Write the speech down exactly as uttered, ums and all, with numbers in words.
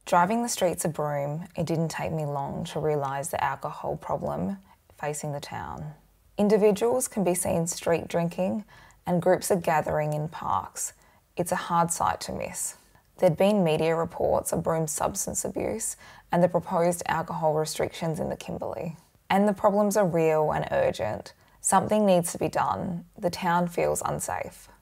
Driving the streets of Broome, it didn't take me long to realise the alcohol problem facing the town. Individuals can be seen street drinking and groups are gathering in parks. It's a hard sight to miss. There'd been media reports of Broome's substance abuse and the proposed alcohol restrictions in the Kimberley. And the problems are real and urgent. Something needs to be done. The town feels unsafe.